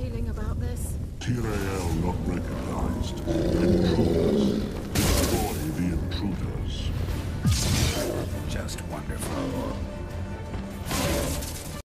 feeling about this? Tyrael not recognized. Intruders. Destroy the intruders. Just wonderful.